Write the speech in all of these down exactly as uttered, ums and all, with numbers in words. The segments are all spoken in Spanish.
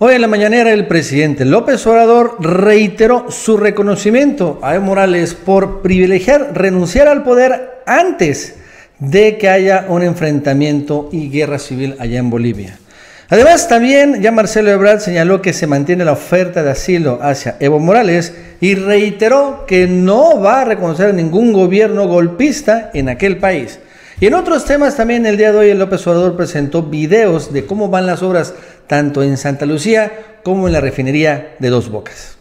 Hoy en la mañanera el presidente López Obrador reiteró su reconocimiento a Evo Morales por privilegiar renunciar al poder antes de que haya un enfrentamiento y guerra civil allá en Bolivia. Además, también ya Marcelo Ebrard señaló que se mantiene la oferta de asilo hacia Evo Morales y reiteró que no va a reconocer ningún gobierno golpista en aquel país. Y en otros temas también el día de hoy el López Obrador presentó videos de cómo van las obras tanto en Santa Lucía como en la refinería de Dos Bocas.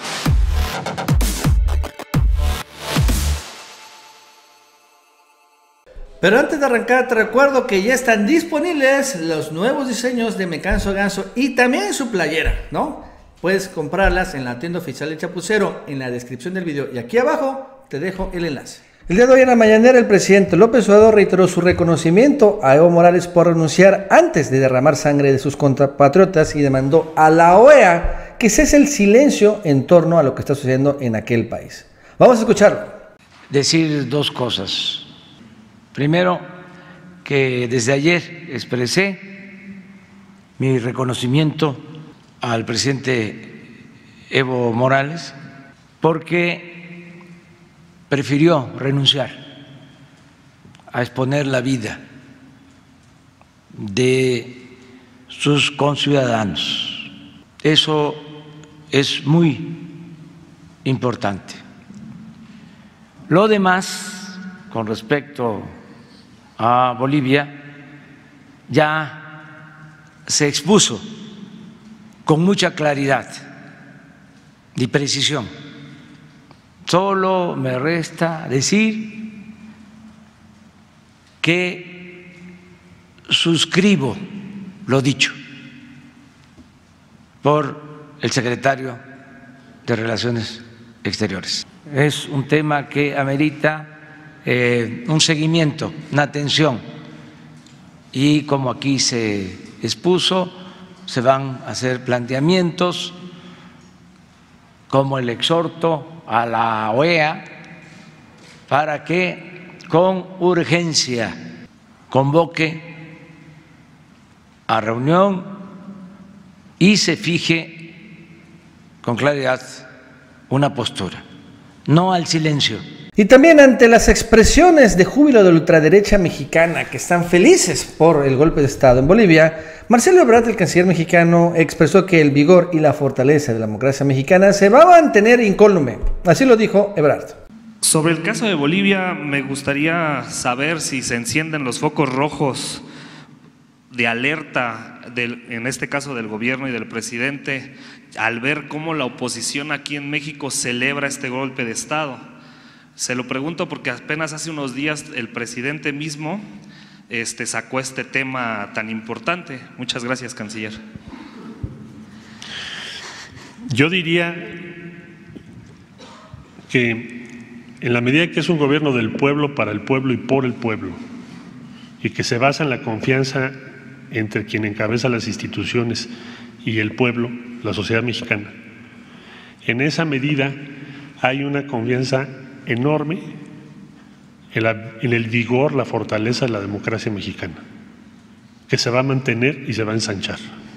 Pero antes de arrancar te recuerdo que ya están disponibles los nuevos diseños de Me Canso Ganso y también su playera, ¿no? Puedes comprarlas en la tienda oficial de Chapucero en la descripción del video y aquí abajo te dejo el enlace. El día de hoy en la mañanera el presidente López Obrador reiteró su reconocimiento a Evo Morales por renunciar antes de derramar sangre de sus compatriotas y demandó a la O E A que cese el silencio en torno a lo que está sucediendo en aquel país. Vamos a escucharlo. Decir dos cosas. Primero, que desde ayer expresé mi reconocimiento al presidente Evo Morales porque prefirió renunciar a exponer la vida de sus conciudadanos. Eso es muy importante. Lo demás, con respecto a Bolivia, ya se expuso con mucha claridad y precisión. Solo me resta decir que suscribo lo dicho por el secretario de Relaciones Exteriores. Es un tema que amerita eh, un seguimiento, una atención, y como aquí se expuso, se van a hacer planteamientos como el exhorto a la O E A para que con urgencia convoque a reunión y se fije con claridad una postura, no al silencio. Y también ante las expresiones de júbilo de la ultraderecha mexicana que están felices por el golpe de Estado en Bolivia, Marcelo Ebrard, el canciller mexicano, expresó que el vigor y la fortaleza de la democracia mexicana se va a mantener incólume. Así lo dijo Ebrard. Sobre el caso de Bolivia, me gustaría saber si se encienden los focos rojos de alerta, del, en este caso del gobierno y del presidente, al ver cómo la oposición aquí en México celebra este golpe de Estado. Se lo pregunto porque apenas hace unos días el presidente mismo este, sacó este tema tan importante. Muchas gracias, canciller. Yo diría que en la medida que es un gobierno del pueblo, para el pueblo y por el pueblo, y que se basa en la confianza entre quien encabeza las instituciones y el pueblo, la sociedad mexicana, en esa medida hay una confianza enorme en, la, en el vigor, la fortaleza de la democracia mexicana, que se va a mantener y se va a ensanchar.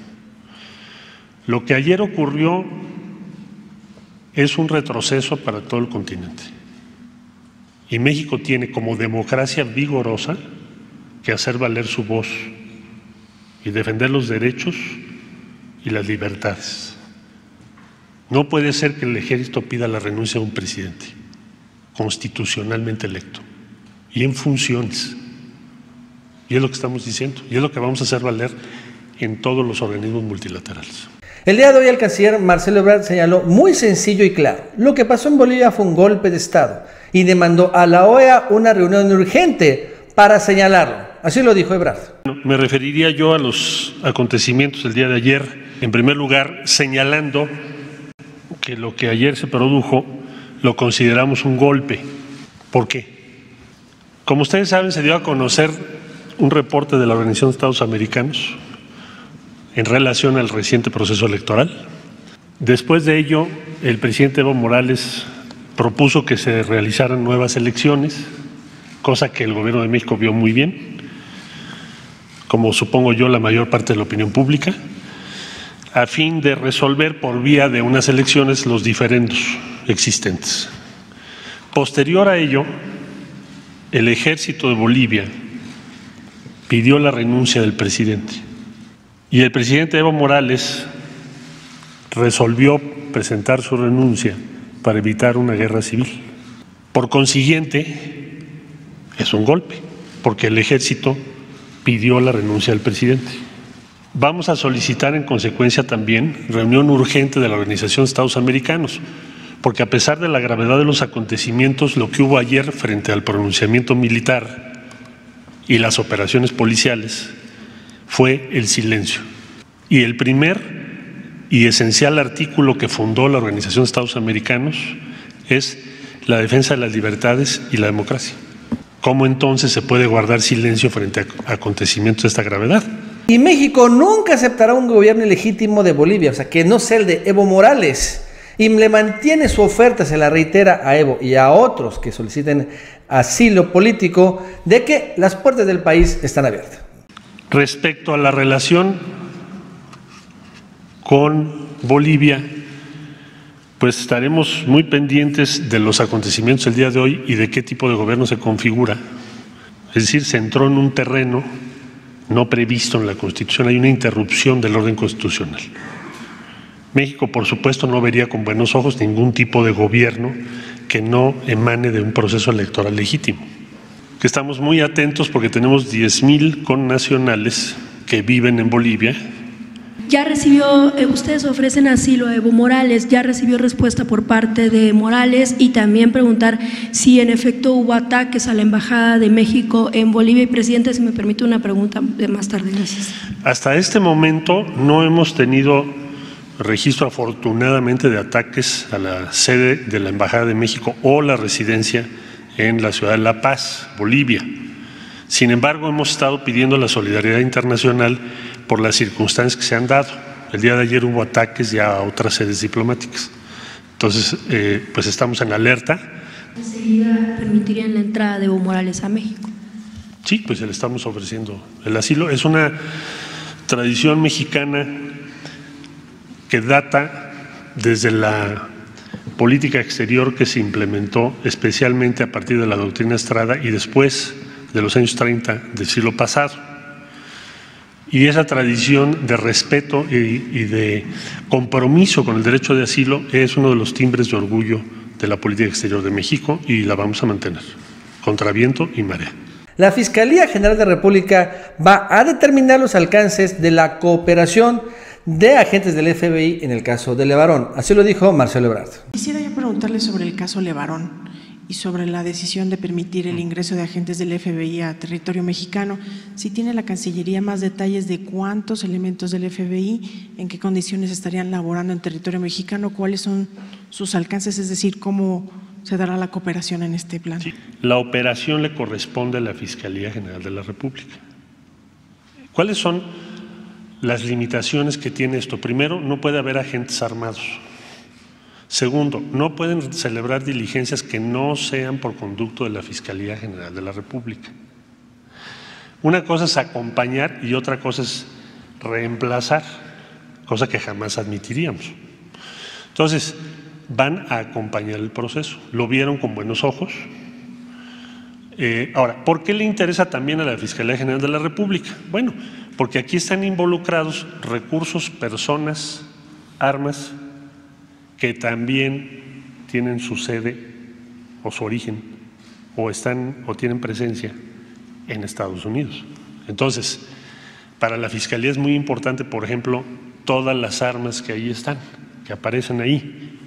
Lo que ayer ocurrió es un retroceso para todo el continente. Y México tiene como democracia vigorosa que hacer valer su voz y defender los derechos y las libertades. No puede ser que el ejército pida la renuncia de un presidente constitucionalmente electo y en funciones. Y es lo que estamos diciendo, y es lo que vamos a hacer valer en todos los organismos multilaterales. El día de hoy el canciller Marcelo Ebrard señaló muy sencillo y claro: lo que pasó en Bolivia fue un golpe de Estado y demandó a la O E A una reunión urgente para señalarlo. Así lo dijo Ebrard. Me referiría yo a los acontecimientos del día de ayer, en primer lugar señalando que lo que ayer se produjo lo consideramos un golpe. ¿Por qué? Como ustedes saben, se dio a conocer un reporte de la Organización de Estados Americanos en relación al reciente proceso electoral. Después de ello, el presidente Evo Morales propuso que se realizaran nuevas elecciones, cosa que el gobierno de México vio muy bien, como supongo yo la mayor parte de la opinión pública. a fin de resolver por vía de unas elecciones los diferendos existentes. Posterior a ello, el ejército de Bolivia pidió la renuncia del presidente y el presidente Evo Morales resolvió presentar su renuncia para evitar una guerra civil. Por consiguiente, es un golpe, porque el ejército pidió la renuncia del presidente. Vamos a solicitar en consecuencia también reunión urgente de la Organización de Estados Americanos, porque a pesar de la gravedad de los acontecimientos, lo que hubo ayer frente al pronunciamiento militar y las operaciones policiales fue el silencio. Y el primer y esencial artículo que fundó la Organización de Estados Americanos es la defensa de las libertades y la democracia. ¿Cómo entonces se puede guardar silencio frente a acontecimientos de esta gravedad? Y México nunca aceptará un gobierno ilegítimo de Bolivia, o sea, que no sea el de Evo Morales, y le mantiene su oferta, se la reitera a Evo y a otros que soliciten asilo político, de que las puertas del país están abiertas. Respecto a la relación con Bolivia, pues estaremos muy pendientes de los acontecimientos del día de hoy y de qué tipo de gobierno se configura. Es decir, se entró en un terreno no previsto en la Constitución, hay una interrupción del orden constitucional. México, por supuesto, no vería con buenos ojos ningún tipo de gobierno que no emane de un proceso electoral legítimo. Que estamos muy atentos porque tenemos diez mil connacionales que viven en Bolivia. Ya recibió, eh, ustedes ofrecen asilo a Evo Morales, ya recibió respuesta por parte de Morales, y también preguntar si en efecto hubo ataques a la Embajada de México en Bolivia. Y presidente, si me permite una pregunta de más tarde, gracias. Hasta este momento no hemos tenido registro, afortunadamente, de ataques a la sede de la Embajada de México o la residencia en la ciudad de La Paz, Bolivia. Sin embargo, hemos estado pidiendo la solidaridad internacional por las circunstancias que se han dado. El día de ayer hubo ataques ya a otras sedes diplomáticas. Entonces, eh, pues estamos en alerta. ¿Enseguida permitirían la entrada de Evo Morales a México? Sí, pues le estamos ofreciendo el asilo. Es una tradición mexicana que data desde la política exterior que se implementó especialmente a partir de la doctrina Estrada y después de los años treinta del siglo pasado. Y esa tradición de respeto y, y de compromiso con el derecho de asilo es uno de los timbres de orgullo de la política exterior de México y la vamos a mantener, contra viento y marea. La Fiscalía General de la República va a determinar los alcances de la cooperación de agentes del F B I en el caso de Levarón. Así lo dijo Marcelo Ebrard. Quisiera yo preguntarle sobre el caso Levarón y sobre la decisión de permitir el ingreso de agentes del F B I a territorio mexicano. Si tiene la Cancillería más detalles de cuántos elementos del F B I, en qué condiciones estarían laborando en territorio mexicano, cuáles son sus alcances, es decir, cómo se dará la cooperación en este plan. Sí, la operación le corresponde a la Fiscalía General de la República. ¿Cuáles son las limitaciones que tiene esto? Primero, no puede haber agentes armados. Segundo, no pueden celebrar diligencias que no sean por conducto de la Fiscalía General de la República. Una cosa es acompañar y otra cosa es reemplazar, cosa que jamás admitiríamos. Entonces, van a acompañar el proceso. Lo vieron con buenos ojos. Eh, ahora, ¿por qué le interesa también a la Fiscalía General de la República? Bueno, porque aquí están involucrados recursos, personas, armas, que también tienen su sede o su origen o están o tienen presencia en Estados Unidos. Entonces, para la Fiscalía es muy importante, por ejemplo, todas las armas que ahí están, que aparecen ahí.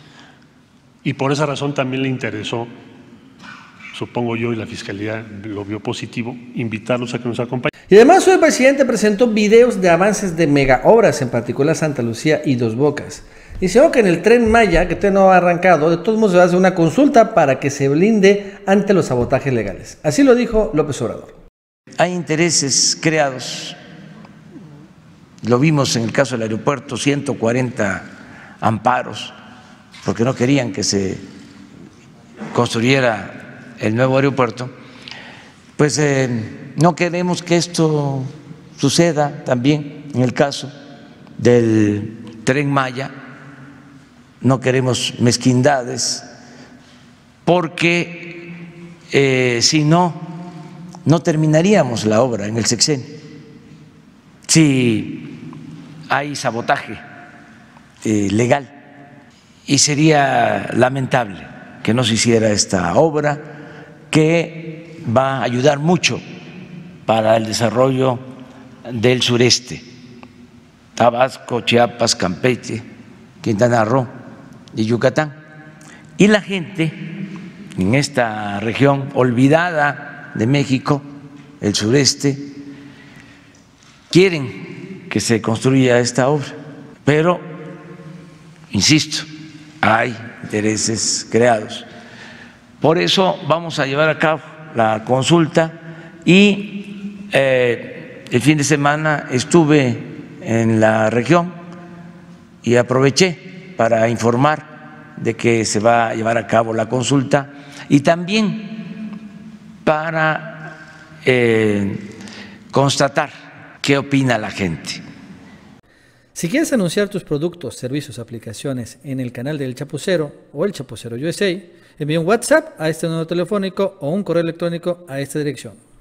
Y por esa razón también le interesó, supongo yo, y la Fiscalía lo vio positivo, invitarlos a que nos acompañen. Y además hoy el presidente presentó videos de avances de megaobras, en particular Santa Lucía y Dos Bocas. Dice que en el Tren Maya, que todavía no ha arrancado, de todos modos se va a hacer una consulta para que se blinde ante los sabotajes legales. Así lo dijo López Obrador. Hay intereses creados, lo vimos en el caso del aeropuerto, ciento cuarenta amparos, porque no querían que se construyera el nuevo aeropuerto. Pues eh, no queremos que esto suceda también en el caso del Tren Maya, no queremos mezquindades, porque eh, si no, no terminaríamos la obra en el sexenio. Si hay sabotaje eh, legal, y sería lamentable que no se hiciera esta obra, que va a ayudar mucho para el desarrollo del sureste, Tabasco, Chiapas, Campeche, Quintana Roo y Yucatán. Y la gente en esta región olvidada de México, el sureste, quieren que se construya esta obra, pero, insisto, hay intereses creados. Por eso vamos a llevar a cabo la consulta y eh, el fin de semana estuve en la región y aproveché para informar de que se va a llevar a cabo la consulta y también para eh, constatar qué opina la gente. Si quieres anunciar tus productos, servicios, aplicaciones en el canal del Chapucero o el Chapucero U S A, envía un WhatsApp a este número telefónico o un correo electrónico a esta dirección.